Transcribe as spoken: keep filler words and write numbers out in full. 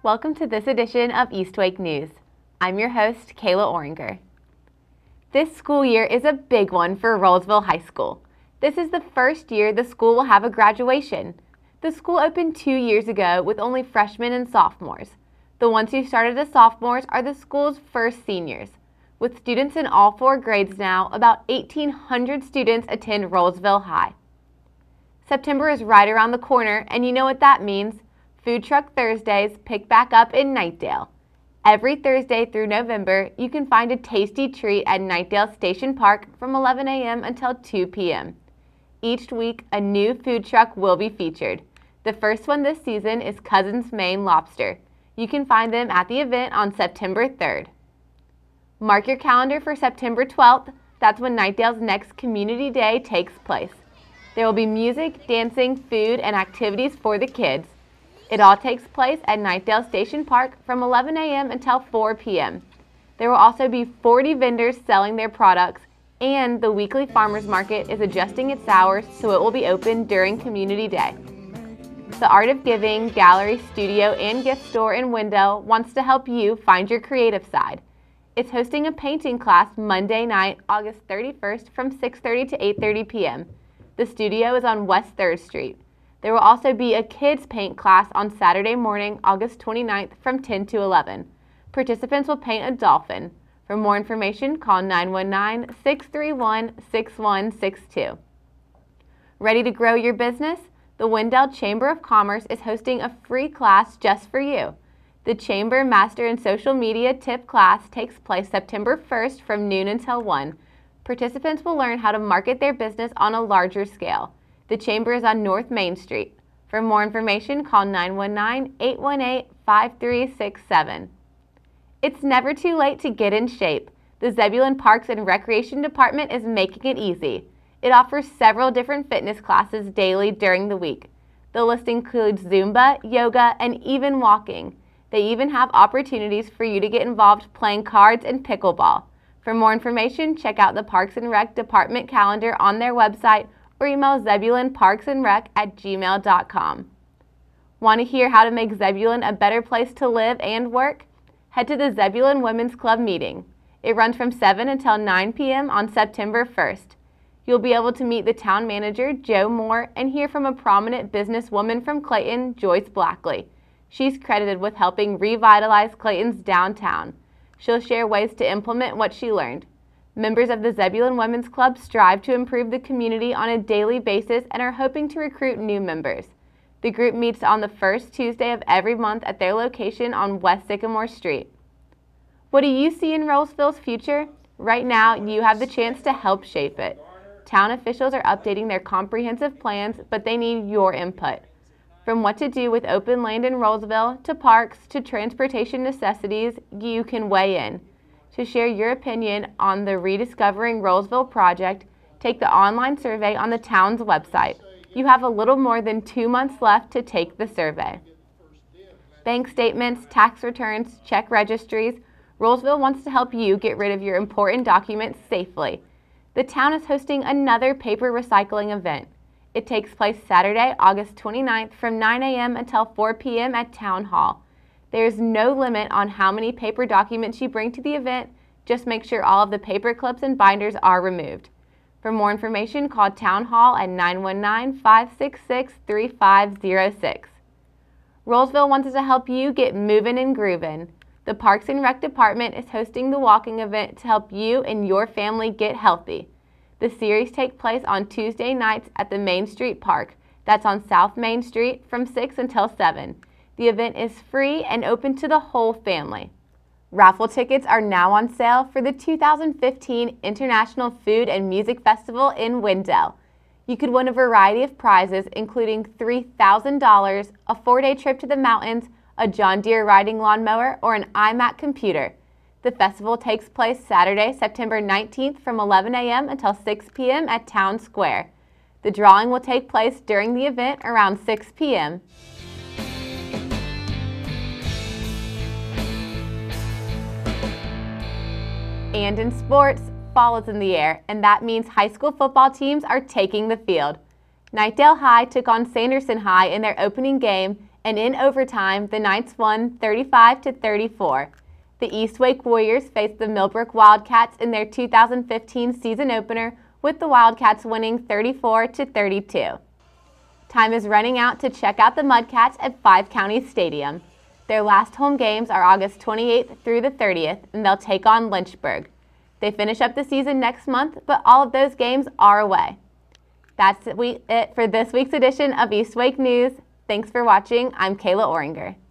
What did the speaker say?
welcome to this edition of East Wake News. I'm your host, Kayla Orringer. This school year is a big one for Rollsville High School. This is the first year the school will have a graduation. The school opened two years ago with only freshmen and sophomores. The ones who started as sophomores are the school's first seniors. With students in all four grades now, about eighteen hundred students attend Rollsville High. September is right around the corner, and you know what that means. Food Truck Thursdays pick back up in Knightdale. Every Thursday through November, you can find a tasty treat at Knightdale Station Park from eleven a m until two p m Each week, a new food truck will be featured. The first one this season is Cousin's Maine Lobster. You can find them at the event on September third. Mark your calendar for September twelfth. That's when Knightdale's next Community Day takes place. There will be music, dancing, food, and activities for the kids. It all takes place at Knightdale Station Park from eleven a m until four p m There will also be forty vendors selling their products, and the weekly farmers market is adjusting its hours so it will be open during Community Day. The Art of Giving Gallery, Studio, and Gift Store in Wendell wants to help you find your creative side. It's hosting a painting class Monday night, August thirty-first from six thirty to eight thirty p m The studio is on West third Street. There will also be a kids paint class on Saturday morning, August twenty-ninth from ten to eleven. Participants will paint a dolphin. For more information, call nine one nine, six three one, six one six two. Ready to grow your business? The Wendell Chamber of Commerce is hosting a free class just for you. The Chamber Master in Social Media Tip class takes place September first from noon until one. Participants will learn how to market their business on a larger scale. The Chamber is on North Main Street. For more information, call nine one nine, eight one eight, five three six seven. It's never too late to get in shape. The Zebulon Parks and Recreation Department is making it easy. It offers several different fitness classes daily during the week. The list includes Zumba, yoga, and even walking. They even have opportunities for you to get involved playing cards and pickleball. For more information, check out the Parks and Rec Department calendar on their website or email zebulonparksandrec at gmail dot com. Want to hear how to make Zebulon a better place to live and work? Head to the Zebulon Women's Club meeting. It runs from seven until nine p m on September first. You'll be able to meet the town manager, Joe Moore, and hear from a prominent businesswoman from Clayton, Joyce Blackley. She's credited with helping revitalize Clayton's downtown. She'll share ways to implement what she learned. Members of the Zebulon Women's Club strive to improve the community on a daily basis and are hoping to recruit new members. The group meets on the first Tuesday of every month at their location on West Sycamore Street. What do you see in Rollsville's future? Right now, you have the chance to help shape it. Town officials are updating their comprehensive plans, but they need your input. From what to do with open land in Rollsville, to parks, to transportation necessities, you can weigh in. To share your opinion on the Rediscovering Rollsville project, take the online survey on the town's website. You have a little more than two months left to take the survey. Bank statements, tax returns, check registries. Rollsville wants to help you get rid of your important documents safely. The town is hosting another paper recycling event. It takes place Saturday, August twenty-ninth from nine a m until four p m at Town Hall. There is no limit on how many paper documents you bring to the event. Just make sure all of the paper clips and binders are removed. For more information, call Town Hall at nine one nine, five six six, three five zero six. Rollsville wants to help you get moving and grooving. The Parks and Rec Department is hosting the walking event to help you and your family get healthy. The series takes place on Tuesday nights at the Main Street Park. That's on South Main Street from six until seven. The event is free and open to the whole family. Raffle tickets are now on sale for the two thousand fifteen International Food and Music Festival in Wendell. You could win a variety of prizes, including three thousand dollars, a four-day trip to the mountains, a John Deere riding lawnmower, or an iMac computer. The festival takes place Saturday, September nineteenth from eleven a m until six p m at Town Square. The drawing will take place during the event around six p m And in sports, fall is in the air, and that means high school football teams are taking the field. Knightdale High took on Sanderson High in their opening game, and in overtime, the Knights won thirty-five to thirty-four. The East Wake Warriors faced the Millbrook Wildcats in their two thousand fifteen season opener, with the Wildcats winning thirty-four to thirty-two. Time is running out to check out the Mudcats at Five Counties Stadium. Their last home games are August twenty-eighth through the thirtieth, and they'll take on Lynchburg. They finish up the season next month, but all of those games are away. That's it for this week's edition of East Wake News. Thanks for watching. I'm Kayla Orringer.